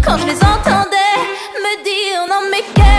quand je les entendais me dire non mais quel